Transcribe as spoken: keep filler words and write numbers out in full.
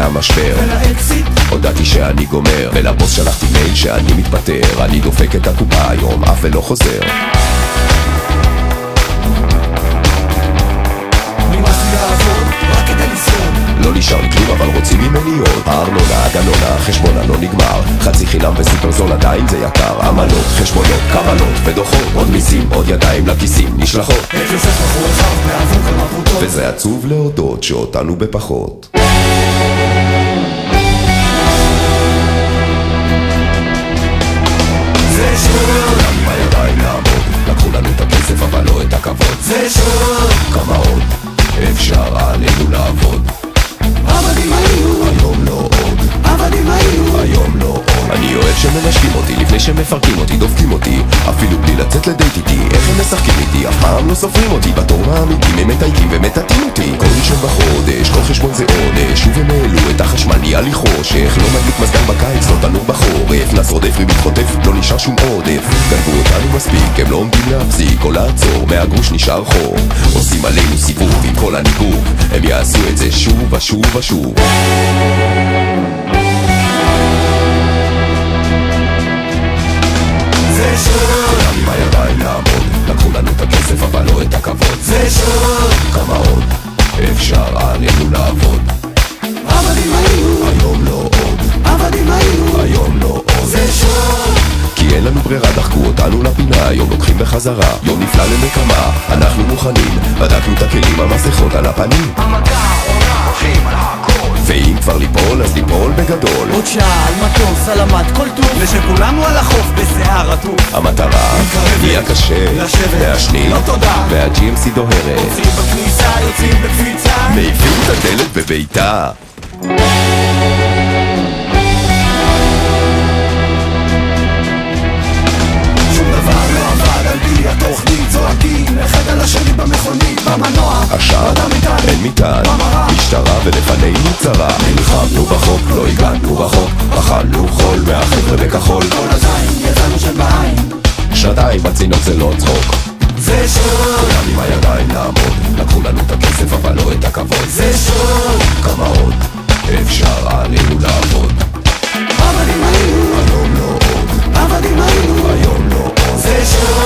מהמשבר, ולאקסיט הודעתי שאני גומר, ולבוס שלחתי מייל שאני מתפטר. אני דופק את הקופה היום, אף ולא חוזר. נמאס לי לעבוד רק כדי לשרוד. לא נשאר לי כלום אבל רוצים ממני עוד. הארנונה, הגנונה, חשבונה לא נגמר, חצי חינם וסופר זול עדיין זה יקר. עמלות, חשבונות, קבלות ודוחות, עוד מיסים, עוד ידיים לכיסים נשלחות. את יוסף בחור אחד בעבור כמה פרוטות. וזה עצוב להודות שאותנו בפחות. זה שוב עם הידיים לעמוד, לקחו לנו את הכסף אבל לא את הכבוד. זה שוב כמה עוד אפשר עלינו לעבוד? עבדים היינו, היום לא עוד, עבדים היינו. היום לא עוד. אני אוהב שמנשקים אותי לפני שמפרקים אותי, דופקים אותי אפילו בלי לצאת לדייט איתי. איך הם משחקים איתי, אף פעם לא סופרים אותי. בתור מעמיקים הם מתייקים ומטאטים אותי. כל ראשון בחודש, כל חשבון זה עונש. שוב הם העלו את החשמל, נהיה לי חושך. לא מדליק מזגן בקיץ, לא תנור בחורף. נס עודף ריבית חוטף, לא נשאר שום עודף. גנבו אותנו מספיק, הם לא עומדים להפסיק או לעצור, מהגרוש נשאר חור. עושים עלינו סיבוב עם כל הניגוב, הם יעשו את זה שוב ושוב ושוב. זה שוב כולם עם הידיים לעמוד, לקחו לנו את הכסף אבל לא את הכבוד. זה שוב כמה עוד אפשר עלינו לעבוד? עבדים היינו, היום לא עוד, עבדים היינו. היום לא עוד. זה שוב כי אין לנו ברירה, דחקו אותנו לפינה, היום לוקחים בחזרה, יום נפלא למקמה, אנחנו מוכנים, בדקנו את הכלים, המסכות על הפנים. המכה עונה, הולכים על הכל. ואם כבר ליפול, אז ליפול בגדול. עוד שעה על מטוס, על המד, כל טוב, ושכולנו על החוף בשיער רטוף. המטרה נהיה קשה, לשבת, מעשנים, לא תודה, וה-ג'י אם סי דוהרת, יוצאים בכניסה, יוצאים בקפיצה. מעיפים את הדלת בביתה. שום דבר לא עבד על פי התוכנית, צועקים אחד על השני במכונית, במנוע, עשן, אין מטען, משטרה ולפנינו צרה. נלחמנו בחוק, לא הגענו רחוק, אכלנו חול מהחבר'ה בכחול. כל הזין, יצאנו שם בעין. שנתיים בצינוק זה לא צחוק. זה שוב כולם עם הידיים לעמוד, לקחו לנו את הכסף אבל לא את הכבוד. זה שוב כמה עוד אפשר עלינו לעבוד? עבדים היינו, היום לא עוד, עבדים היינו. היום לא עוד. זה שוב